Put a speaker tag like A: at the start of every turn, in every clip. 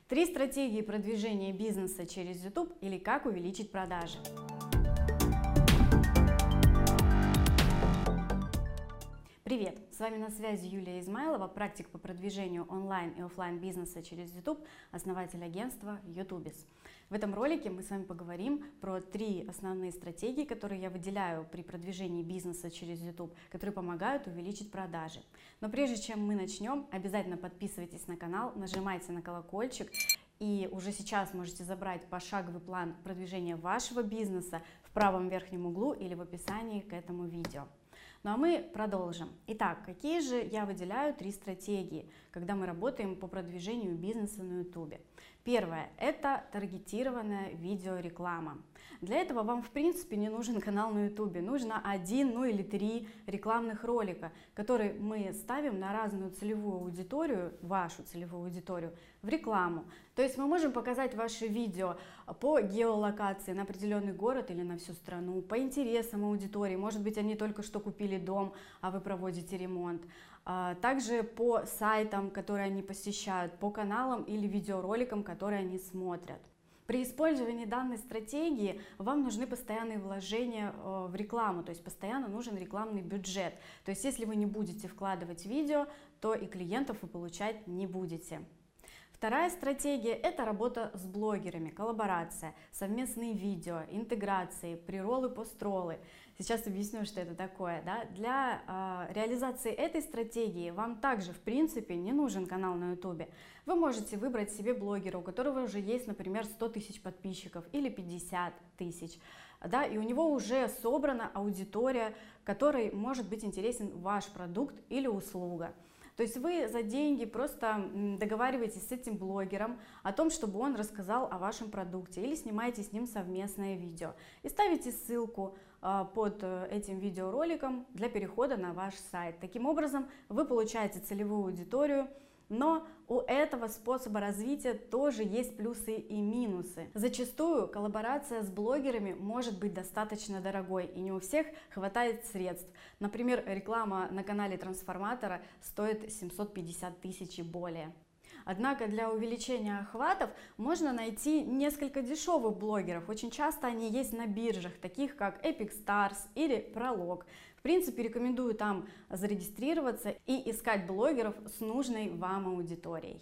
A: 3 стратегии продвижения бизнеса через YouTube или как увеличить продажи. Привет! С вами на связи Юлия Измайлова, практик по продвижению онлайн и офлайн бизнеса через YouTube, основатель агентства YouTubis. В этом ролике мы с вами поговорим про 3 основные стратегии, которые я выделяю при продвижении бизнеса через YouTube, которые помогают увеличить продажи. Но прежде чем мы начнем, обязательно подписывайтесь на канал, нажимайте на колокольчик. И уже сейчас можете забрать пошаговый план продвижения вашего бизнеса в правом верхнем углу или в описании к этому видео. Ну а мы продолжим. Итак, какие же я выделяю 3 стратегии, когда мы работаем по продвижению бизнеса на YouTube? Первое – это таргетированная видеореклама. Для этого вам в принципе не нужен канал на YouTube, нужно 1, ну или 3 рекламных ролика, которые мы ставим на разную целевую аудиторию, вашу целевую аудиторию, в рекламу. То есть мы можем показать ваши видео по геолокации на определенный город или на всю страну, по интересам аудитории, может быть, они только что купили дом, а вы проводите ремонт. Также по сайтам, которые они посещают, по каналам или видеороликам, которые они смотрят. При использовании данной стратегии вам нужны постоянные вложения в рекламу, то есть постоянно нужен рекламный бюджет. То есть если вы не будете вкладывать видео, то и клиентов вы получать не будете. Вторая стратегия – это работа с блогерами, коллаборация, совместные видео, интеграции, прероллы, построллы. Сейчас объясню, что это такое. Да? Для реализации этой стратегии вам также, в принципе, не нужен канал на YouTube. Вы можете выбрать себе блогера, у которого уже есть, например, 100 тысяч подписчиков или 50 тысяч. Да, и у него уже собрана аудитория, которой может быть интересен ваш продукт или услуга. То есть вы за деньги просто договариваетесь с этим блогером о том, чтобы он рассказал о вашем продукте, или снимаете с ним совместное видео и ставите ссылку под этим видеороликом для перехода на ваш сайт. Таким образом вы получаете целевую аудиторию, но у этого способа развития тоже есть плюсы и минусы. Зачастую коллаборация с блогерами может быть достаточно дорогой, и не у всех хватает средств. Например, реклама на канале трансформатора стоит 750 тысяч и более. Однако для увеличения охватов можно найти несколько дешевых блогеров. Очень часто они есть на биржах, таких как Epic Stars или Пролог. В принципе, рекомендую там зарегистрироваться и искать блогеров с нужной вам аудиторией.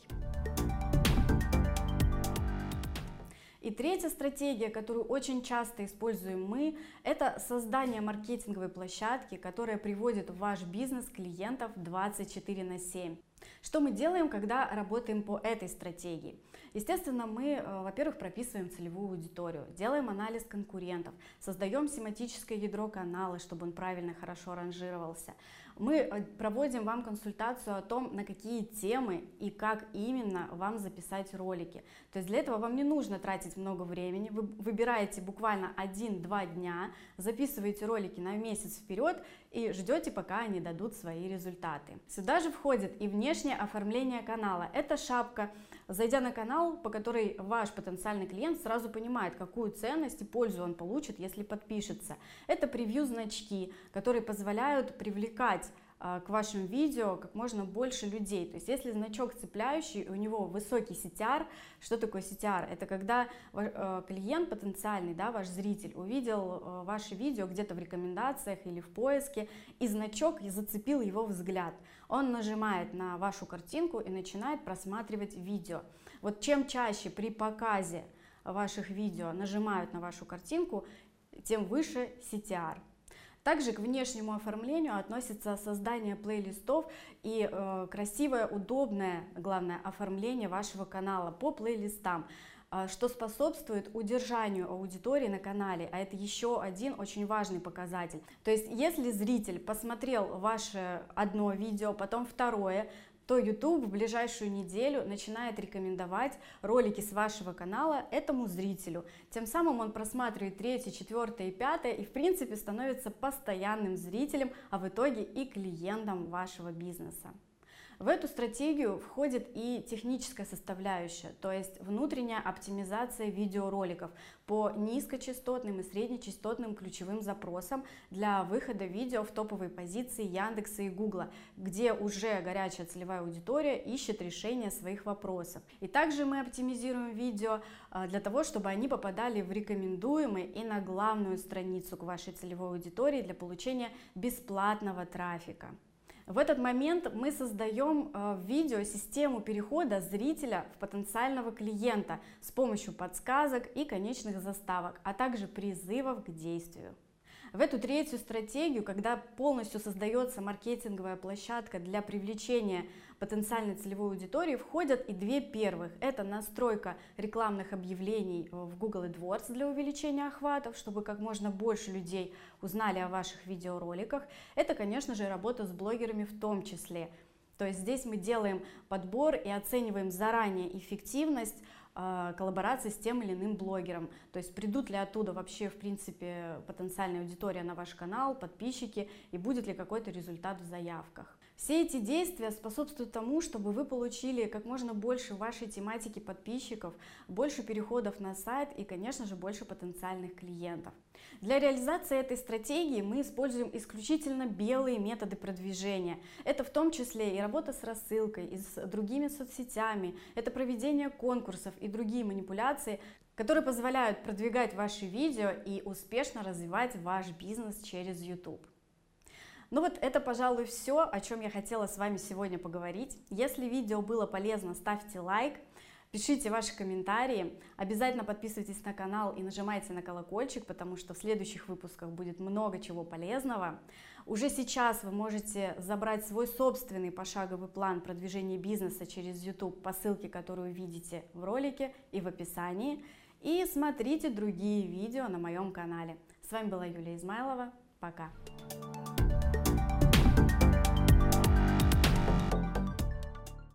A: И третья стратегия, которую очень часто используем мы, это создание маркетинговой площадки, которая приводит в ваш бизнес клиентов 24/7. Что мы делаем, когда работаем по этой стратегии? Естественно, мы, во-первых, прописываем целевую аудиторию, делаем анализ конкурентов, создаем семантическое ядро канала, чтобы он правильно, хорошо ранжировался. Мы проводим вам консультацию о том, на какие темы и как именно вам записать ролики. То есть для этого вам не нужно тратить много времени, вы выбираете буквально 1-2 дня, записываете ролики на месяц вперед и ждете, пока они дадут свои результаты. Сюда же входит и внешнее оформление канала. Это шапка. Зайдя на канал, по которой ваш потенциальный клиент сразу понимает, какую ценность и пользу он получит, если подпишется. Это превью-значки, которые позволяют привлекать к вашим видео как можно больше людей. То есть если значок цепляющий, у него высокий CTR. Что такое CTR? Это когда клиент потенциальный, да, ваш зритель, увидел ваше видео где-то в рекомендациях или в поиске, и значок зацепил его взгляд. Он нажимает на вашу картинку и начинает просматривать видео. Вот чем чаще при показе ваших видео нажимают на вашу картинку, тем выше CTR. Также к внешнему оформлению относится создание плейлистов и красивое, удобное, главное, оформление вашего канала по плейлистам, что способствует удержанию аудитории на канале, а это еще один очень важный показатель. То есть если зритель посмотрел ваше одно видео, потом второе, то YouTube в ближайшую неделю начинает рекомендовать ролики с вашего канала этому зрителю. Тем самым он просматривает 3, 4 и 5 и в принципе становится постоянным зрителем, а в итоге и клиентом вашего бизнеса. В эту стратегию входит и техническая составляющая, то есть внутренняя оптимизация видеороликов по низкочастотным и среднечастотным ключевым запросам для выхода видео в топовые позиции Яндекса и Гугла, где уже горячая целевая аудитория ищет решение своих вопросов. И также мы оптимизируем видео для того, чтобы они попадали в рекомендуемые и на главную страницу к вашей целевой аудитории для получения бесплатного трафика. В этот момент мы создаем в видео систему перехода зрителя в потенциального клиента с помощью подсказок и конечных заставок, а также призывов к действию. В эту третью стратегию, когда полностью создается маркетинговая площадка для привлечения потенциальной целевой аудитории, входят и две первых. Это настройка рекламных объявлений в Google AdWords для увеличения охватов, чтобы как можно больше людей узнали о ваших видеороликах. Это, конечно же, работа с блогерами в том числе. То есть здесь мы делаем подбор и оцениваем заранее эффективность коллаборации с тем или иным блогером, то есть придут ли оттуда вообще в принципе потенциальная аудитория на ваш канал, подписчики, и будет ли какой-то результат в заявках. Все эти действия способствуют тому, чтобы вы получили как можно больше вашей тематики подписчиков, больше переходов на сайт и, конечно же, больше потенциальных клиентов. Для реализации этой стратегии мы используем исключительно белые методы продвижения. Это в том числе и работа с рассылкой, и с другими соцсетями, это проведение конкурсов и другие манипуляции, которые позволяют продвигать ваши видео и успешно развивать ваш бизнес через YouTube. Ну вот это, пожалуй, все, о чем я хотела с вами сегодня поговорить. Если видео было полезно, ставьте лайк, пишите ваши комментарии, обязательно подписывайтесь на канал и нажимайте на колокольчик, потому что в следующих выпусках будет много чего полезного. Уже сейчас вы можете забрать свой собственный пошаговый план продвижения бизнеса через YouTube по ссылке, которую видите в ролике и в описании, и смотрите другие видео на моем канале. С вами была Юлия Измайлова. Пока!